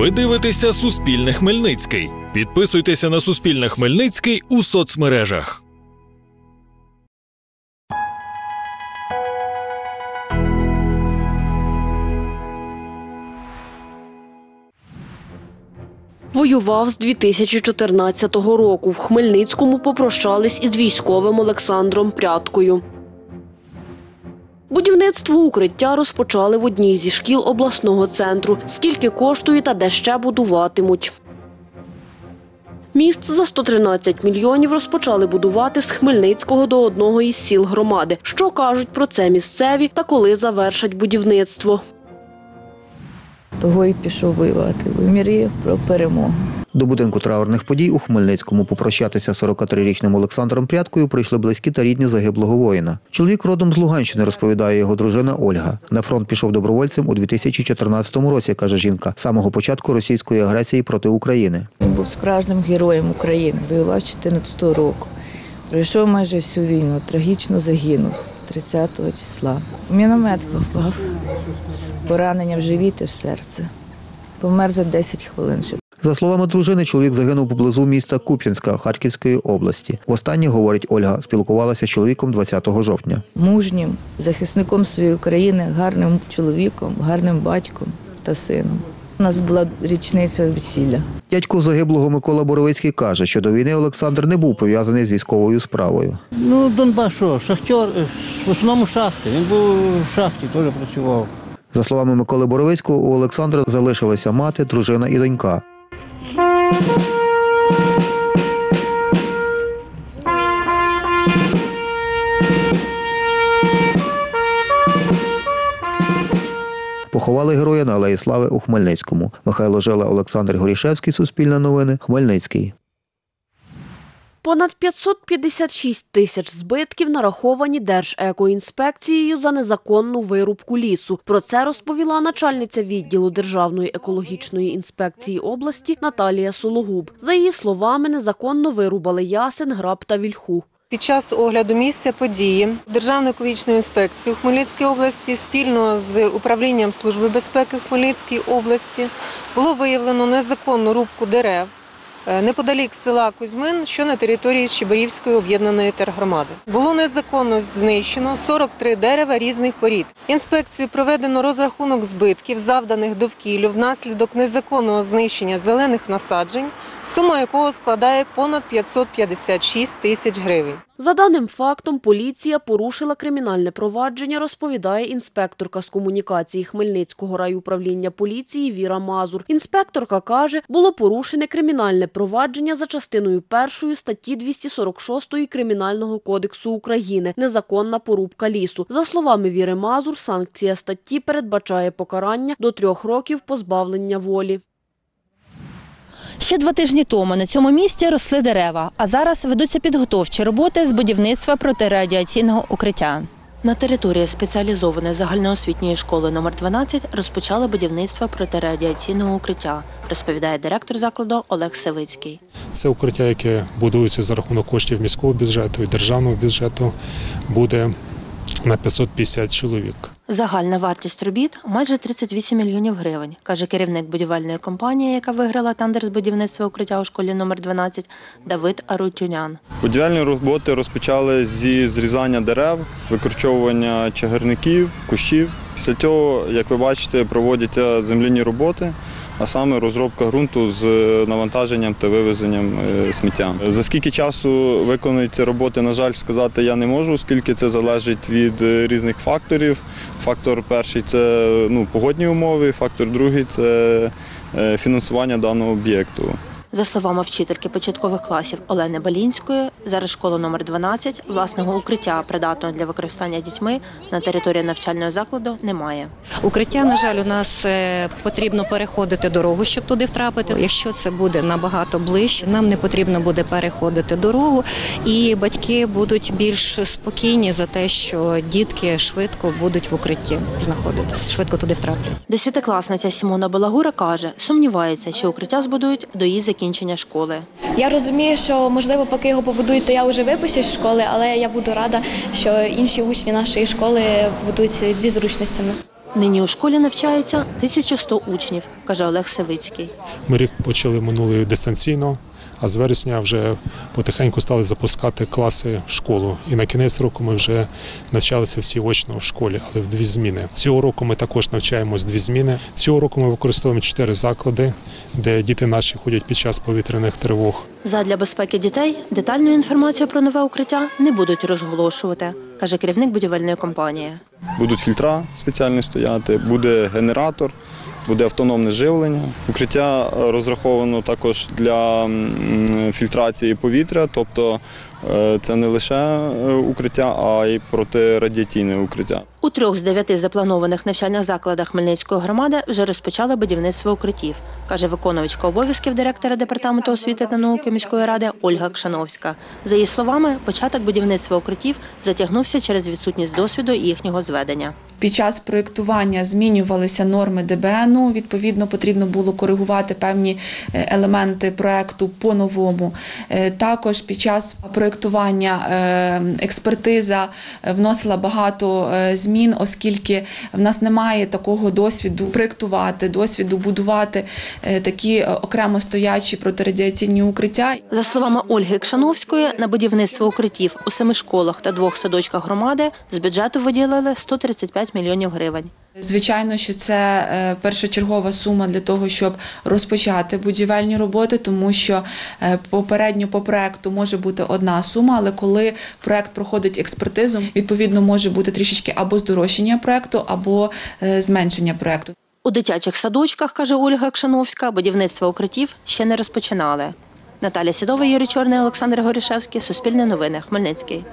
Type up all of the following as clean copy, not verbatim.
Ви дивитеся «Суспільне Хмельницький». Підписуйтеся на «Суспільне Хмельницький» у соцмережах. Воював з 2014 року. В Хмельницькому попрощались із військовим Олександром Прядкою. Будівництво укриття розпочали в одній зі шкіл обласного центру. Скільки коштує та де ще будуватимуть? Міст за 113 мільйонів розпочали будувати з Хмельницького до одного із сіл громади. Що кажуть про це місцеві та коли завершать будівництво? Того і пішов воювати, бо мріяв про перемогу. До будинку траурних подій у Хмельницькому попрощатися з 43-річним Олександром Прядкою прийшли близькі та рідні загиблого воїна. Чоловік родом з Луганщини, розповідає його дружина Ольга. На фронт пішов добровольцем у 2014 році, каже жінка, з самого початку російської агресії проти України. Він був справжнім героєм України, воював 14 року. Пройшов майже всю війну, трагічно загинув 30-го числа. У міномет попав з пораненням в живіт і в серце. Помер за 10 хвилин. За словами дружини, чоловік загинув поблизу міста Куп'янська Харківської області. Востаннє, говорить Ольга, спілкувалася з чоловіком 20 жовтня. Мужнім, захисником своєї країни, гарним чоловіком, гарним батьком та сином. У нас була річниця весілля. Дядько загиблого Микола Боровицький каже, що до війни Олександр не був пов'язаний з військовою справою. Донбас що, шахтер, в основному шахти. Він був в шахті, теж працював. За словами Миколи Боровицького, у Олександра залишилася мати, дружина і донька. Поховали героя на Алеї Слави у Хмельницькому. Михайло Жила, Олександр Горішевський, Суспільне новини, Хмельницький. Понад 556 тисяч збитків нараховані Держекоінспекцією за незаконну вирубку лісу. Про це розповіла начальниця відділу Державної екологічної інспекції області Наталія Сологуб. За її словами, незаконно вирубали ясен, граб та вільху. Під час огляду місця події Державної екологічної інспекції у Хмельницькій області спільно з Управлінням Служби безпеки в Хмельницькій області було виявлено незаконну рубку дерев неподалік села Кузьмин, що на території Чебарівської об'єднаної тергромади. Було незаконно знищено 43 дерева різних порід. Інспекцією проведено розрахунок збитків, завданих довкіллю внаслідок незаконного знищення зелених насаджень, сума якого складає понад 556 тисяч гривень. За даним фактом, поліція порушила кримінальне провадження, розповідає інспекторка з комунікації Хмельницького райуправління поліції Віра Мазур. Інспекторка каже, було порушене кримінальне провадження за частиною 1 статті 246 Кримінального кодексу України «Незаконна порубка лісу». За словами Віри Мазур, санкція статті передбачає покарання до 3 років позбавлення волі. Ще 2 тижні тому на цьому місці росли дерева, а зараз ведуться підготовчі роботи з будівництва протирадіаційного укриття. На території спеціалізованої загальноосвітньої школи номер 12 розпочали будівництво протирадіаційного укриття, розповідає директор закладу Олег Савицький. Це укриття, яке будується за рахунок коштів міського бюджету і державного бюджету, буде на 550 чоловік. Загальна вартість робіт – майже 38 мільйонів гривень, каже керівник будівельної компанії, яка виграла тендер з будівництва укриття у школі номер 12 Давид Арутюнян. Будівельні роботи розпочали зі зрізання дерев, викорчовування чагарників, кущів. Після цього, як ви бачите, проводяться земляні роботи, а саме розробка ґрунту з навантаженням та вивезенням сміття. За скільки часу виконують ці роботи, на жаль, сказати я не можу, оскільки це залежить від різних факторів. Фактор перший – це погодні умови, фактор другий – це фінансування даного об'єкту. За словами вчительки початкових класів Олени Балінської, зараз школа номер 12 власного укриття, придатного для використання дітьми, на території навчального закладу немає. Укриття, на жаль, у нас потрібно переходити дорогу, щоб туди втрапити. Якщо це буде набагато ближче, нам не потрібно буде переходити дорогу, і батьки будуть більш спокійні за те, що дітки швидко будуть в укритті знаходитися, швидко туди втраплять. 10-класниця Сімона Балагура каже, сумнівається, що укриття збудують до її закінчення школи. Я розумію, що, можливо, поки його побудують, то я вже випущусь з школи, але я буду рада, що інші учні нашої школи будуть зі зручностями. Нині у школі навчаються 1100 учнів, каже Олег Савицький. Ми рік почали минулий дистанційно, а з вересня вже потихеньку стали запускати класи в школу. І на кінець року ми вже навчалися всі очно в школі, але в 2 зміни. Цього року ми також навчаємось 2 зміни. Цього року ми використовуємо 4 заклади, де діти наші ходять під час повітряних тривог. Задля безпеки дітей детальну інформацію про нове укриття не будуть розголошувати, каже керівник будівельної компанії. Будуть фільтра спеціальні стояти, буде генератор, буде автономне живлення. Укриття розраховано також для фільтрації повітря, тобто це не лише укриття, а й протирадіаційне укриття. У 3 з 9 запланованих навчальних закладах Хмельницької громади вже розпочали будівництво укриттів, каже виконувачка обов'язків директора Департаменту освіти та науки міської ради Ольга Кшановська. За її словами, початок будівництва укриттів затягнувся через відсутність досвіду їхнього зведення. Під час проєктування змінювалися норми ДБНу, відповідно, потрібно було коригувати певні елементи проєкту по-новому. Також під час проєктування експертиза вносила багато змін, оскільки в нас немає такого досвіду проєктувати, досвіду будувати такі окремо стоячі протирадіаційні укриття. За словами Ольги Кшановської, на будівництво укриттів у 7 школах та 2 садочках громади з бюджету виділили 135 мільйонів гривень. Звичайно, що це першочергова сума для того, щоб розпочати будівельні роботи, тому що попередньо по проєкту може бути одна сума, але коли проєкт проходить експертизу, відповідно може бути трішечки або здорожчання проєкту, або зменшення проєкту. У дитячих садочках, каже Ольга Кшановська, будівництво укриттів ще не розпочинали. Наталя Сідова, Юрій Чорний, Олександр Горішевський, Суспільне новини, Хмельницький.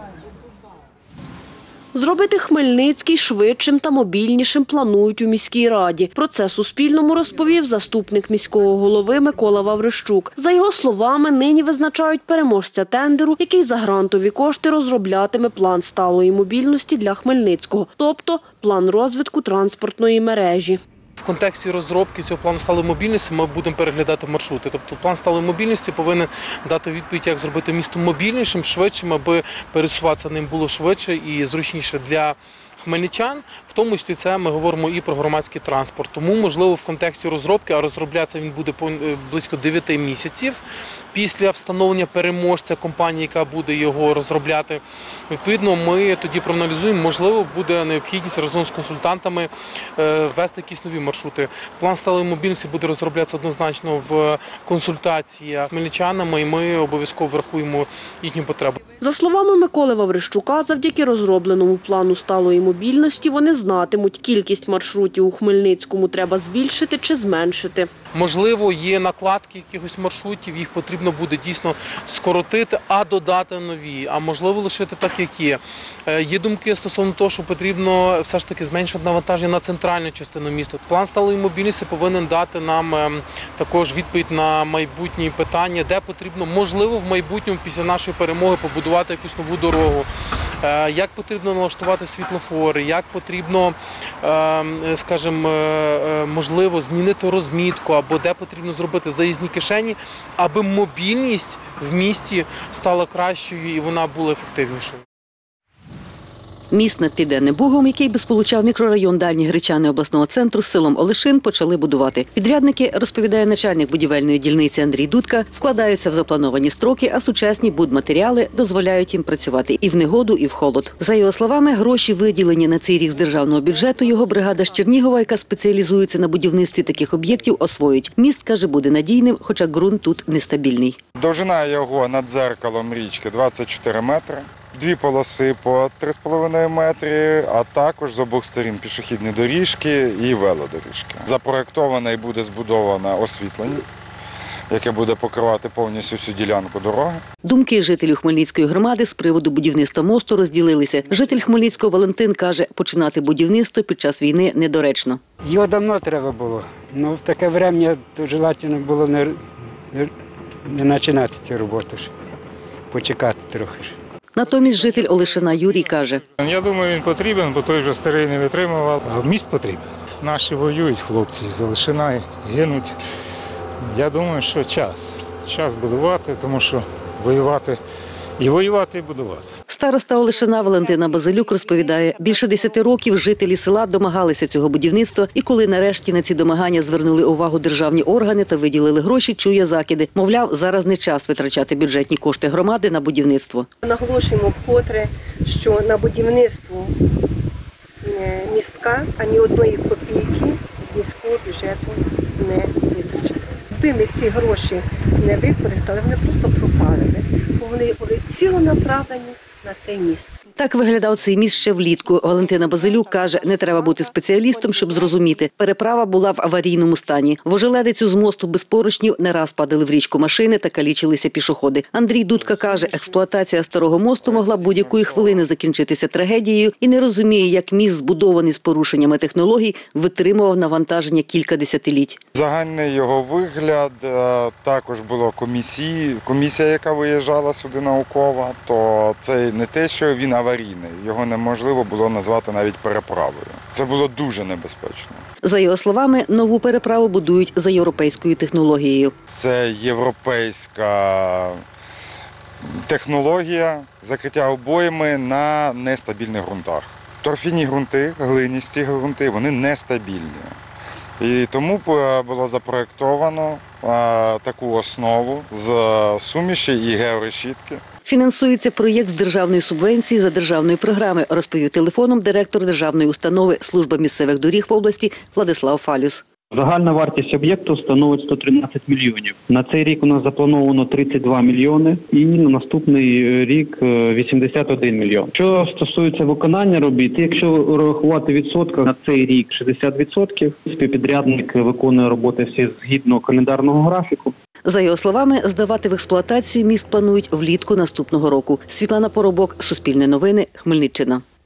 Зробити Хмельницький швидшим та мобільнішим планують у міській раді. Про це Суспільному розповів заступник міського голови Микола Ваврищук. За його словами, нині визначають переможця тендеру, який за грантові кошти розроблятиме план сталої мобільності для Хмельницького, тобто план розвитку транспортної мережі. В контексті розробки цього плану сталої мобільності ми будемо переглядати маршрути. Тобто план сталої мобільності повинен дати відповідь, як зробити місто мобільнішим, швидшим, аби пересуватися ним було швидше і зручніше для хмельничан. В тому числі це ми говоримо і про громадський транспорт. Тому, можливо, в контексті розробки, а розроблятися він буде близько 9 місяців, після встановлення переможця компанії, яка буде його розробляти. Відповідно, ми тоді проаналізуємо, можливо, буде необхідність разом з консультантами ввести якісь нові маршрути. План сталої мобільності буде розроблятися однозначно в консультації з хмельничанами, і ми обов'язково врахуємо їхню потребу. За словами Миколи Ваврищука, завдяки розробленому плану сталої мобільності вони знатимуть, кількість маршрутів у Хмельницькому треба збільшити чи зменшити. Можливо, є накладки якихось маршрутів, їх потрібно буде дійсно скоротити, а додати нові, а можливо лишити так, як є. Є думки стосовно того, що потрібно все ж таки зменшувати навантаження на центральну частину міста. План сталої мобільності повинен дати нам також відповідь на майбутні питання, де потрібно, можливо, в майбутньому після нашої перемоги побудувати якусь нову дорогу, як потрібно налаштувати світлофори, як потрібно, скажімо, можливо, змінити розмітку, або де потрібно зробити заїзні кишені, аби мобільність в місті стала кращою і вона була ефективнішою. Міст над Південним Бугом, який би сполучав мікрорайон Дальні Гречани обласного центру з селом Олешин, почали будувати. Підрядники, розповідає начальник будівельної дільниці Андрій Дудка, вкладаються в заплановані строки, а сучасні будматеріали дозволяють їм працювати і в негоду, і в холод. За його словами, гроші, виділені на цей рік з державного бюджету, його бригада з Чернігова, яка спеціалізується на будівництві таких об'єктів, освоїть. Міст, каже, буде надійним, хоча ґрунт тут нестабільний. Довжина його над дзеркалом річки 24 метри. 2 полоси по 3,5 метри, а також з обох сторін пішохідні доріжки і велодоріжки. Запроєктоване і буде збудоване освітлення, яке буде покривати повністю всю ділянку дороги. Думки жителів Хмельницької громади з приводу будівництва мосту розділилися. Житель Хмельницького Валентин каже, починати будівництво під час війни недоречно. Його давно треба було. Ну, в таке время то желательно було не починати цю роботу, почекати трохи. Натомість житель Олешина Юрій каже. Я думаю, він потрібен, бо той вже старий не витримував. А міст потрібен. Наші воюють хлопці з Олешина, гинуть. Я думаю, що час будувати, тому що воювати, і будувати. Староста Олешина Валентина Базилюк розповідає, більше 10 років жителі села домагалися цього будівництва, і коли нарешті на ці домагання звернули увагу державні органи та виділили гроші, чує закиди. Мовляв, зараз не час витрачати бюджетні кошти громади на будівництво. Наголошуємо вкотре, що на будівництво містка ані одної копійки з міського бюджету не витрачено. Якби ми ці гроші не використали, вони просто пропали би, бо вони були цілонаправлені на цей міст. Так виглядав цей міст ще влітку. Валентина Базилюк каже, не треба бути спеціалістом, щоб зрозуміти. Переправа була в аварійному стані. В ожеледицю з мосту без поручнів не раз падали в річку машини та калічилися пішоходи. Андрій Дудка каже, експлуатація старого мосту могла будь-якої хвилини закінчитися трагедією і не розуміє, як міст, збудований з порушеннями технологій, витримував навантаження кілька десятиліть. Загальний його вигляд, також була комісія, яка виїжджала сюди наукова, то це не те, що він аварійний, його неможливо було назвати навіть переправою. Це було дуже небезпечно. За його словами, нову переправу будують за європейською технологією. Це європейська технологія закриття обойми на нестабільних ґрунтах. Торфяні ґрунти, глиністі ґрунти, вони нестабільні. І тому було запроєктовано таку основу з суміші і георешітки. Фінансується проєкт з державної субвенції за державної програми, розповів телефоном директор державної установи Служба місцевих доріг в області Владислав Фалюс. Загальна вартість об'єкту становить 113 мільйонів. На цей рік у нас заплановано 32 мільйони і на наступний рік 81 мільйон. Що стосується виконання робіт, якщо рахувати відсотки, на цей рік 60%. Співпідрядник виконує роботи всі згідно календарного графіку. За його словами, здавати в експлуатацію міст планують влітку наступного року. Світлана Поробок, Суспільне новини, Хмельниччина.